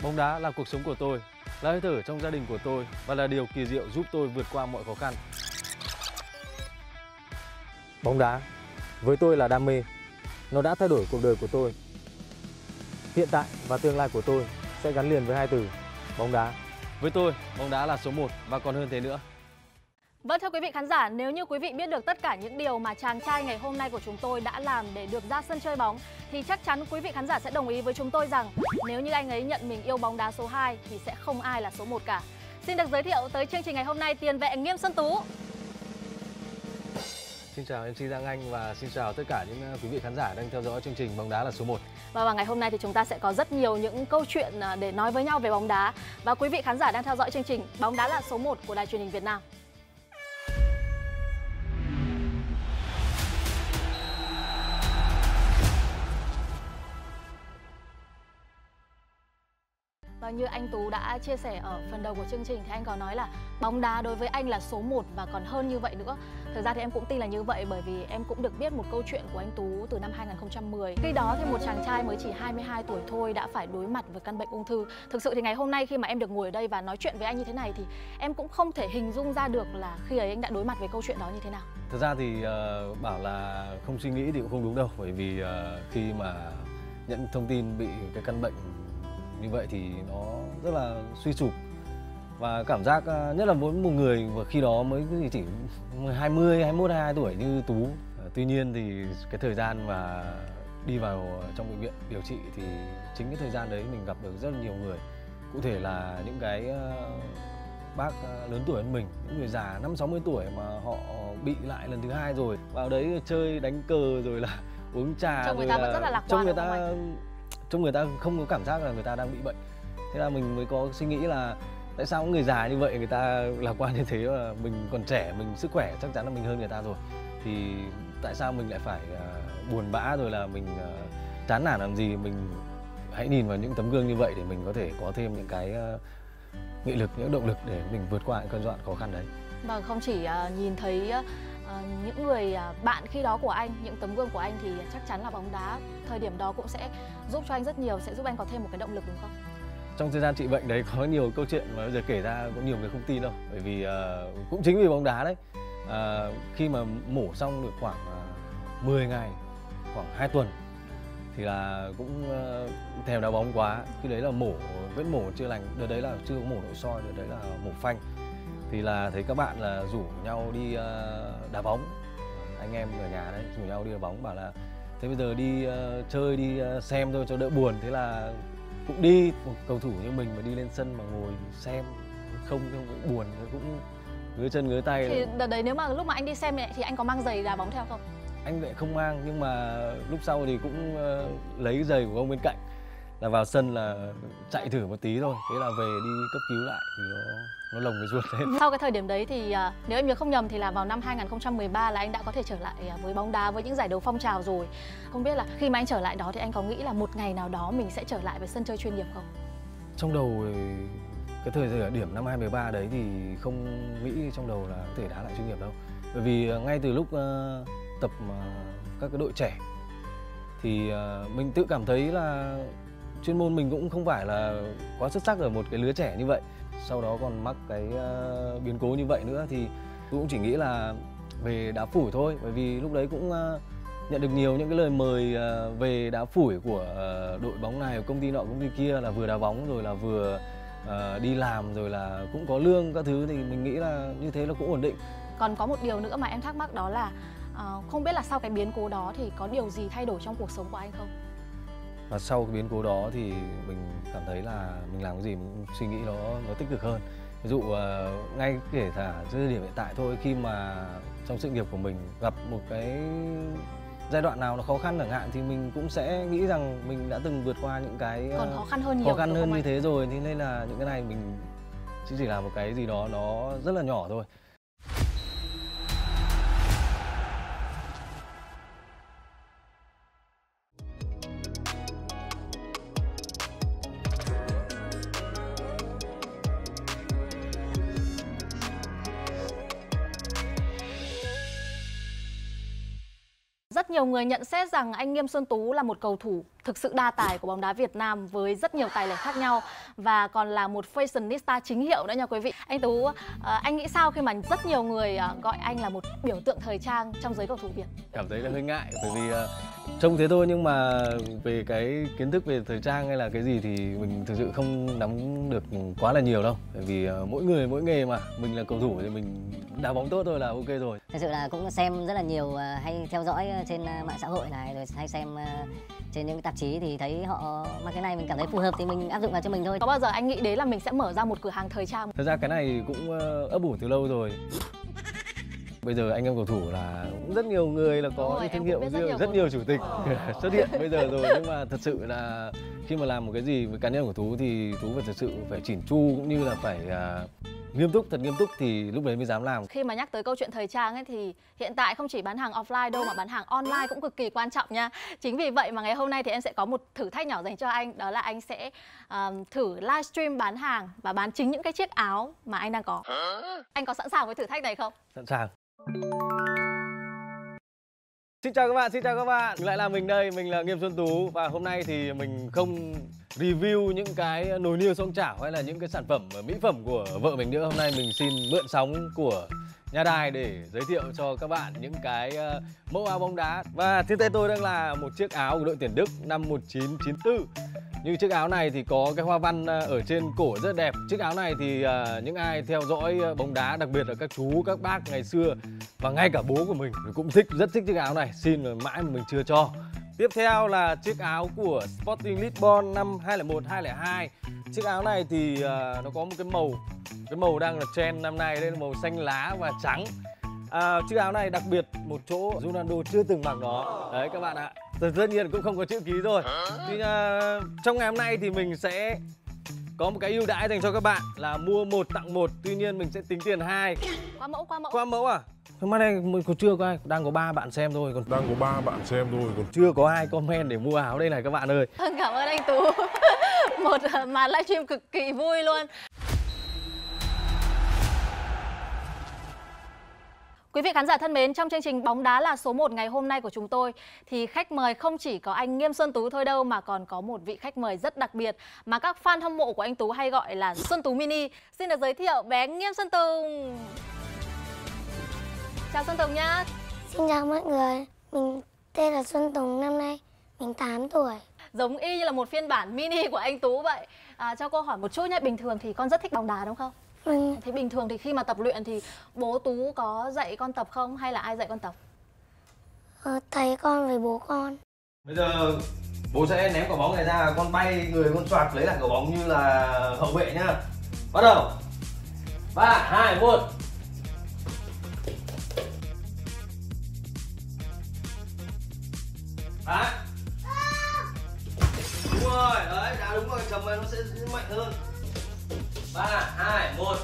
Bóng đá là cuộc sống của tôi, là hơi thở trong gia đình của tôi và là điều kỳ diệu giúp tôi vượt qua mọi khó khăn. Bóng đá với tôi là đam mê, nó đã thay đổi cuộc đời của tôi. Hiện tại và tương lai của tôi sẽ gắn liền với hai từ bóng đá. Với tôi, bóng đá là số 1 và còn hơn thế nữa. Vâng, thưa quý vị khán giả, nếu như quý vị biết được tất cả những điều mà chàng trai ngày hôm nay của chúng tôi đã làm để được ra sân chơi bóng thì chắc chắn quý vị khán giả sẽ đồng ý với chúng tôi rằng nếu như anh ấy nhận mình yêu bóng đá số 2 thì sẽ không ai là số 1 cả. Xin được giới thiệu tới chương trình ngày hôm nay tiền vệ Nghiêm Xuân Tú. Xin chào MC Giang Anh và xin chào tất cả những quý vị khán giả đang theo dõi chương trình Bóng đá là số 1. Và ngày hôm nay thì chúng ta sẽ có rất nhiều những câu chuyện để nói với nhau về bóng đá. Và quý vị khán giả đang theo dõi chương trình Bóng đá là số 1 của Đài Truyền hình Việt Nam. Và như anh Tú đã chia sẻ ở phần đầu của chương trình thì anh có nói là bóng đá đối với anh là số 1 và còn hơn như vậy nữa. Thực ra thì em cũng tin là như vậy bởi vì em cũng được biết một câu chuyện của anh Tú từ năm 2010. Khi đó thì một chàng trai mới chỉ 22 tuổi thôi đã phải đối mặt với căn bệnh ung thư. Thực sự thì ngày hôm nay khi mà em được ngồi ở đây và nói chuyện với anh như thế này thì em cũng không thể hình dung ra được là khi ấy anh đã đối mặt với câu chuyện đó như thế nào. Thực ra thì bảo là không suy nghĩ thì cũng không đúng đâu. Bởi vì khi mà nhận thông tin bị cái căn bệnh như vậy thì nó rất là suy sụp. Và cảm giác nhất là với một người và khi đó mới chỉ 20, 21, 22 tuổi như Tú. Tuy nhiên thì cái thời gian mà đi vào trong bệnh viện điều trị thì chính cái thời gian đấy mình gặp được rất là nhiều người. Cụ thể là những cái bác lớn tuổi hơn mình, những người già 50-60 tuổi mà họ bị lại lần thứ 2 rồi. Vào đấy chơi đánh cờ rồi là uống trà. Trông người ta vẫn rất là lạc quan. Trông người ta không có cảm giác là người ta đang bị bệnh. Thế là mình mới có suy nghĩ là tại sao người già như vậy người ta lạc quan như thế, là mình còn trẻ, mình sức khỏe chắc chắn là mình hơn người ta rồi. Thì tại sao mình lại phải buồn bã rồi là mình chán nản làm gì. Mình hãy nhìn vào những tấm gương như vậy để mình có thể có thêm những cái nghị lực, những động lực để mình vượt qua những cơn giai đoạn khó khăn đấy. Vâng, không chỉ nhìn thấy những người bạn khi đó của anh, những tấm gương của anh thì chắc chắn là bóng đá thời điểm đó cũng sẽ giúp cho anh rất nhiều, sẽ giúp anh có thêm một cái động lực đúng không? Trong thời gian trị bệnh đấy có nhiều câu chuyện mà bây giờ kể ra cũng nhiều người không tin đâu. Bởi vì cũng chính vì bóng đá đấy, khi mà mổ xong được khoảng 10 ngày, khoảng 2 tuần thì là cũng thèm đá bóng quá. Khi đấy là vết mổ chưa lành, đợt đấy là chưa có mổ nội soi, đợt đấy là mổ phanh. Thì là thấy các bạn là rủ nhau đi đá bóng, anh em ở nhà đấy rủ nhau đi đá bóng, bảo là thế bây giờ đi chơi, đi xem thôi cho đỡ buồn. Thế là cũng đi, một cầu thủ như mình mà đi lên sân mà ngồi xem không buồn, cũng ngứa chân ngứa tay. Thì đợt đấy nếu mà lúc mà anh đi xem thì anh có mang giày đá bóng theo không? Anh lại không mang, nhưng mà lúc sau thì cũng lấy giày của ông bên cạnh, là vào sân là chạy thử một tí thôi. Thế là về đi cấp cứu lại thì nó lồng cái ruột lên. Sau cái thời điểm đấy thì nếu em nhớ không nhầm thì là vào năm 2013 là anh đã có thể trở lại với bóng đá, với những giải đấu phong trào rồi. Không biết là khi mà anh trở lại đó thì anh có nghĩ là một ngày nào đó mình sẽ trở lại với sân chơi chuyên nghiệp không? Trong đầu cái thời điểm năm 2013 đấy thì không nghĩ trong đầu là có thể đá lại chuyên nghiệp đâu. Bởi vì ngay từ lúc tập các cái đội trẻ thì mình tự cảm thấy là chuyên môn mình cũng không phải là quá xuất sắc ở một cái lứa trẻ như vậy. Sau đó còn mắc cái biến cố như vậy nữa thì tôi cũng chỉ nghĩ là về đá phủi thôi. Bởi vì lúc đấy cũng nhận được nhiều những cái lời mời về đá phủi của đội bóng này, công ty nọ công ty kia, là vừa đá bóng rồi là vừa đi làm rồi là cũng có lương các thứ, thì mình nghĩ là như thế là cũng ổn định. Còn có một điều nữa mà em thắc mắc đó là không biết là sau cái biến cố đó thì có điều gì thay đổi trong cuộc sống của anh không? Và sau cái biến cố đó thì mình cảm thấy là mình làm cái gì mình suy nghĩ nó tích cực hơn. Ví dụ ngay kể cả thời điểm hiện tại thôi, khi mà trong sự nghiệp của mình gặp một cái giai đoạn nào nó khó khăn chẳng hạn thì mình cũng sẽ nghĩ rằng mình đã từng vượt qua những cái còn khó khăn hơn như thế rồi. Thế nên là những cái này mình chỉ là một cái gì đó nó rất là nhỏ thôi. Rất nhiều người nhận xét rằng anh Nghiêm Xuân Tú là một cầu thủ thực sự đa tài của bóng đá Việt Nam với rất nhiều tài lẻ khác nhau và còn là một fashionista chính hiệu nữa nha quý vị. Anh Tú, anh nghĩ sao khi mà rất nhiều người gọi anh là một biểu tượng thời trang trong giới cầu thủ Việt? Cảm thấy là hơi ngại bởi vì trông thế thôi, nhưng mà về cái kiến thức về thời trang hay là cái gì thì mình thực sự không nắm được quá là nhiều đâu. Bởi vì mỗi người mỗi nghề mà, mình là cầu thủ thì mình đá bóng tốt thôi là ok rồi. Thật sự là cũng xem rất là nhiều, hay theo dõi trên mạng xã hội này, rồi hay xem trên những tạp chí thì thấy họ mang cái này mình cảm thấy phù hợp thì mình áp dụng vào cho mình thôi. Có bao giờ anh nghĩ đến là mình sẽ mở ra một cửa hàng thời trang? Thật ra cái này cũng ấp ủ từ lâu rồi. Bây giờ anh em cầu thủ là cũng rất nhiều người là có những thương hiệu riêng, rất nhiều chủ tịch xuất hiện bây giờ rồi. Nhưng mà thật sự là khi mà làm một cái gì với cá nhân của Tú thì Tú phải thật sự phải chỉn chu cũng như là phải nghiêm túc, thật nghiêm túc thì lúc đấy mới dám làm. Khi mà nhắc tới câu chuyện thời trang ấy thì hiện tại không chỉ bán hàng offline đâu mà bán hàng online cũng cực kỳ quan trọng nha. Chính vì vậy mà ngày hôm nay thì em sẽ có một thử thách nhỏ dành cho anh. Đó là anh sẽ thử livestream bán hàng và bán chính những cái chiếc áo mà anh đang có. Anh có sẵn sàng với thử thách này không? Sẵn sàng. Xin chào các bạn, xin chào các bạn. Lại là mình đây, mình là Nghiêm Xuân Tú. Và hôm nay thì mình không review những cái nồi niêu xoong chảo hay là những cái sản phẩm mỹ phẩm của vợ mình nữa. Hôm nay mình xin mượn sóng của nhà đài để giới thiệu cho các bạn những cái mẫu áo bóng đá. Và trên tay tôi đang là một chiếc áo của đội tuyển Đức năm 1994. Như chiếc áo này thì có cái hoa văn ở trên cổ rất đẹp. Chiếc áo này thì những ai theo dõi bóng đá, đặc biệt là các chú, các bác ngày xưa và ngay cả bố của mình cũng rất thích chiếc áo này. Xin mà mãi mà mình chưa cho. Tiếp theo là chiếc áo của Sporting Lisbon năm 2001-2002. Chiếc áo này thì nó có một cái màu đang là trend năm nay, đây là màu xanh lá và trắng. Chiếc áo này đặc biệt một chỗ Ronaldo chưa từng mặc nó. Đấy các bạn ạ. Tất nhiên cũng không có chữ ký rồi. Thì trong ngày hôm nay thì mình sẽ có một cái ưu đãi dành cho các bạn là mua 1 tặng 1. Tuy nhiên mình sẽ tính tiền 2. Qua mẫu à? Hôm nay còn chưa có ai, đang có 3 bạn xem thôi, còn chưa có ai comment để mua áo đây này các bạn ơi. Cảm ơn anh Tú. Một màn livestream cực kỳ vui luôn. Quý vị khán giả thân mến, trong chương trình Bóng đá là số 1 ngày hôm nay của chúng tôi thì khách mời không chỉ có anh Nghiêm Xuân Tú thôi đâu mà còn có một vị khách mời rất đặc biệt mà các fan hâm mộ của anh Tú hay gọi là Xuân Tú Mini. Xin được giới thiệu bé Nghiêm Xuân Tùng. Chào Xuân Tùng nhá. Xin chào mọi người, mình tên là Xuân Tùng, năm nay mình 8 tuổi. Giống y như là một phiên bản mini của anh Tú vậy. Cho cô hỏi một chút nhé, bình thường thì con rất thích bóng đá đúng không? Thế bình thường thì khi mà tập luyện thì bố Tú có dạy con tập không hay là ai dạy con tập? Thầy con với bố con. Bây giờ bố sẽ ném quả bóng này ra, con bay người con choạc lấy lại quả bóng như là hậu vệ nhá. Bắt đầu. 3, 2, 1. Đấy. Đúng rồi, đấy, đá đúng rồi, chầm này nó sẽ mạnh hơn. 3, 2, 1.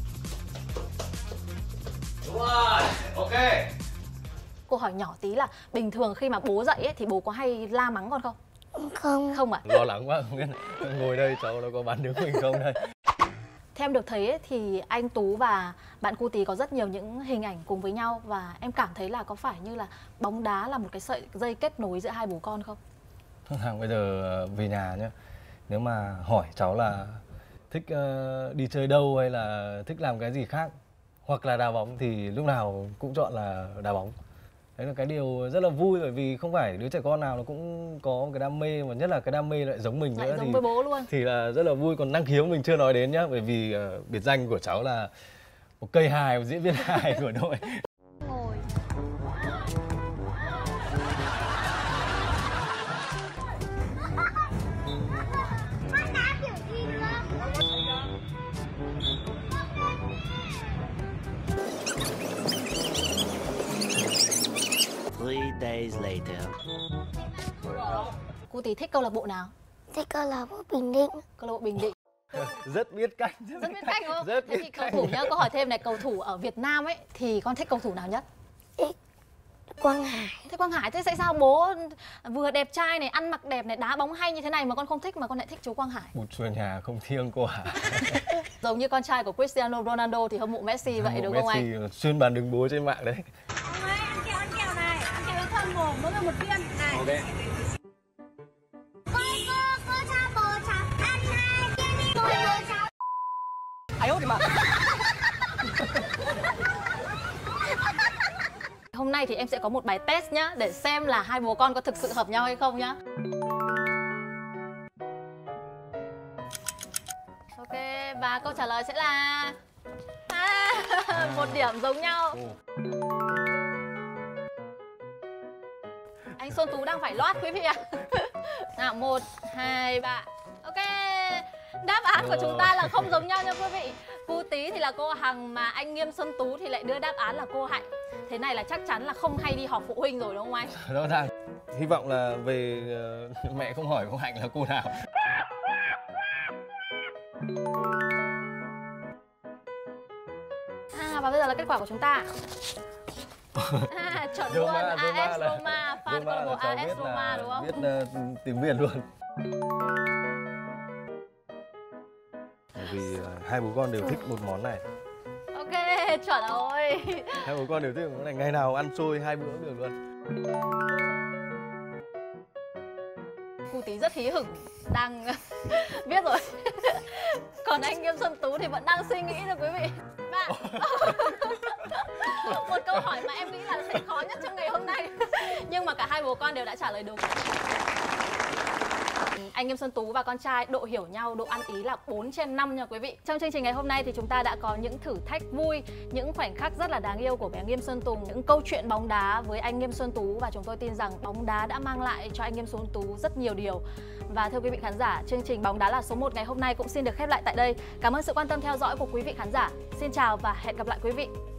Đúng rồi, ok. Cô hỏi nhỏ tí là bình thường khi mà bố dạy ấy, thì bố có hay la mắng con không? Không. Không ạ? Lo lắng quá, không biết ngồi đây cháu nó có bắn đứng mình không đây. Theo em được thấy ấy, thì anh Tú và bạn Cu Tí có rất nhiều những hình ảnh cùng với nhau và em cảm thấy là có phải như là bóng đá là một cái sợi dây kết nối giữa hai bố con không? Bây giờ về nhà nhá, nếu mà hỏi cháu là thích đi chơi đâu hay là thích làm cái gì khác hoặc là đá bóng thì lúc nào cũng chọn là đá bóng. Đấy là cái điều rất là vui bởi vì không phải đứa trẻ con nào nó cũng có cái đam mê, mà nhất là cái đam mê lại giống mình nữa, lại giống với bố luôn thì là rất là vui. Còn năng khiếu mình chưa nói đến nhá, bởi vì biệt danh của cháu là một cây hài, một diễn viên hài của đội. Ngồi. 3 days later. Cô Tí thích câu lạc bộ nào? Thích câu lạc bộ Bình Định. Câu lạc bộ Bình Định. Rất biết cách. Rất biết cách đúng không? Rất Thế biết thì cầu cách. thủ nhá, câu hỏi thêm này, cầu thủ ở Việt Nam ấy thì con thích cầu thủ nào nhất? Thích Quang Hải. Thế Quang Hải, thế tại sao bố vừa đẹp trai này, ăn mặc đẹp này, đá bóng hay như thế này mà con không thích mà con lại thích chú Quang Hải? Một chùa nhà không thiêng quả. Giống như con trai của Cristiano Ronaldo thì hâm mộ Messi vậy đúng không anh? Messi xuyên bàn đứng bố trên mạng đấy. Ông ơi, ăn kẹo này, ăn kẹo cho thơm mồm, mỗi người một viên này. Ok. hôm nay thì em sẽ có một bài test nhá, để xem là hai bố con có thực sự hợp nhau hay không nhá. Ok, và câu trả lời sẽ là một điểm giống nhau. Anh Xuân Tú đang phải loát quý vị ạ. Nào, 1, 2, 3. Ok, đáp án của chúng ta là không giống nhau nha quý vị. Cô Tí thì là cô Hằng, mà anh Nghiêm Xuân Tú thì lại đưa đáp án là cô Hạnh. Thế này là chắc chắn là không hay đi họp phụ huynh rồi đúng không anh? Rõ ràng. Hy vọng là về mẹ không hỏi cô Hạnh là cô nào. Và bây giờ là kết quả của chúng ta. Chuẩn luôn, AS Roma, fan câu lạc bộ AS Roma đúng không? Biết tiếng Việt luôn. Bởi vì hai bố con đều thích một món này. Ok, chuẩn rồi. Hai bố con đều thích một món này, ngày nào ăn xôi 2 bữa cũng được luôn. Cô Tí rất hí hửng, đang biết rồi. Còn anh Nghiêm Xuân Tú thì vẫn đang suy nghĩ thôi quý vị. Và một câu hỏi mà em nghĩ là sẽ khó nhất trong ngày hôm nay. Nhưng mà cả hai bố con đều đã trả lời đúng. Anh Nghiêm Xuân Tú và con trai độ hiểu nhau, độ ăn ý là 4/5 nha quý vị. Trong chương trình ngày hôm nay thì chúng ta đã có những thử thách vui, những khoảnh khắc rất là đáng yêu của bé Nghiêm Xuân Tùng, những câu chuyện bóng đá với anh Nghiêm Xuân Tú, và chúng tôi tin rằng bóng đá đã mang lại cho anh Nghiêm Xuân Tú rất nhiều điều. Và thưa quý vị khán giả, chương trình Bóng đá là số 1 ngày hôm nay cũng xin được khép lại tại đây. Cảm ơn sự quan tâm theo dõi của quý vị khán giả. Xin chào và hẹn gặp lại quý vị.